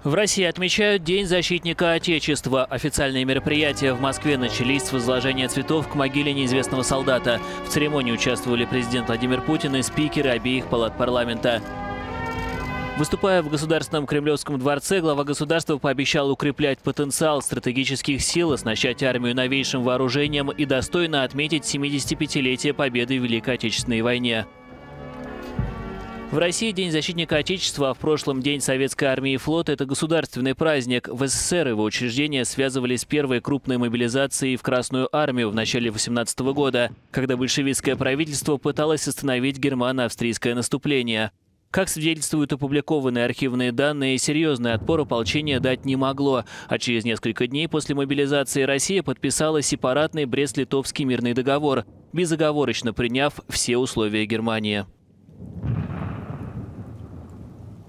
В России отмечают День защитника Отечества. Официальные мероприятия в Москве начались с возложения цветов к могиле неизвестного солдата. В церемонии участвовали президент Владимир Путин и спикеры обеих палат парламента. Выступая в Государственном Кремлевском дворце, глава государства пообещал укреплять потенциал стратегических сил, оснащать армию новейшим вооружением и достойно отметить 75-летие победы в Великой Отечественной войне. В России День защитника Отечества, а в прошлом День Советской армии и флота – это государственный праздник. В СССР его учреждения связывались с первой крупной мобилизацией в Красную армию в начале 18 года, когда большевистское правительство пыталось остановить германо-австрийское наступление. Как свидетельствуют опубликованные архивные данные, серьезный отпор ополчение дать не могло, а через несколько дней после мобилизации Россия подписала сепаратный Брест-Литовский мирный договор, безоговорочно приняв все условия Германии.